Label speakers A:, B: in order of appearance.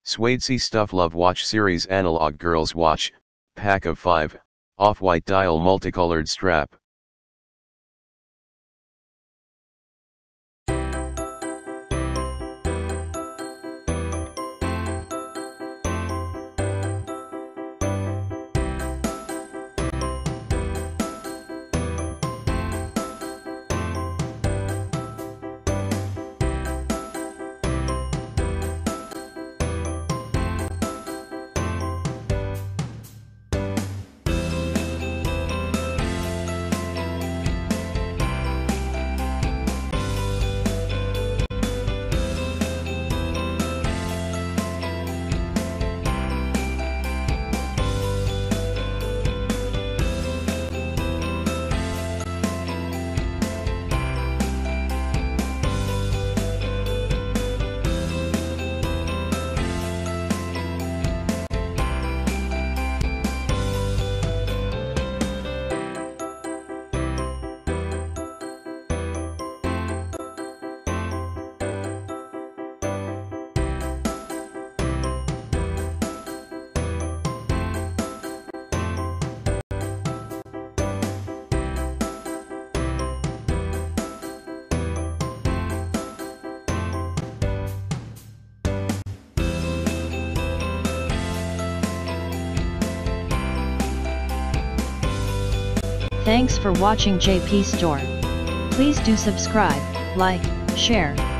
A: Swadezy Stuff Love Watch Series Analog Girls Watch, Pack of 5, Off-White Dial Multicolored Strap.
B: Thanks for watching JP Store. Please do subscribe, like, share,